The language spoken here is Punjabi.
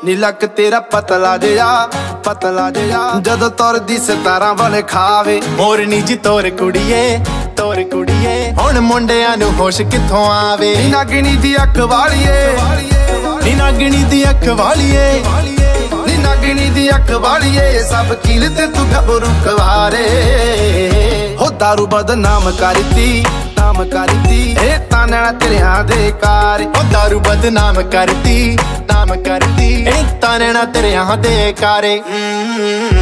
ਨੀ ਲੱਕ ਤੇਰਾ ਪਤਲਾ ਜਿਹਾ ਜਦੋਂ ਤੁਰਦੀ ਸਿਤਾਰਾਂ ਵਾਲੇ ਖਾਵੇ। ਮੋਰਨੀ ਜੀ ਤੋਰ ਕੁੜੀਏ ਹੁਣ ਮੁੰਡਿਆਂ ਨੂੰ ਹੋਸ਼ ਕਿੱਥੋਂ ਆਵੇ। ਨੀ ਨਾਗਣੀ ਦੀ ਅੱਖ ਵਾਲੀਏ, ਨੀ ਨਾਗਣੀ ਦੀ ਅੱਖ ਵਾਲੀਏ, ਨੀ ਨਾਗਣੀ ਦੀ ਅੱਖ ਵਾਲੀਏ, ਸਭ ਕੀਲ ਤੇ ਤੂੰ ਗੱਭਰੂ ਕੁਆਰੇ। ਹੋ ਦਾਰੂ ਬਦਨਾਮ ਕਰਤੀ ਇਹ ਤਾਂ ਨੈਣਾ ਤੇਰਿਆਂ ਦੇ ਕਾਰ। ਉਹ ਦਾਰੂ ਬਦਨਾਮ ਕਰਤੀ ਇਹ ਤਾਂ ਨੈਣਾ ਤੇਰਿਆਂ ਦੇ ਕਾਰੇ।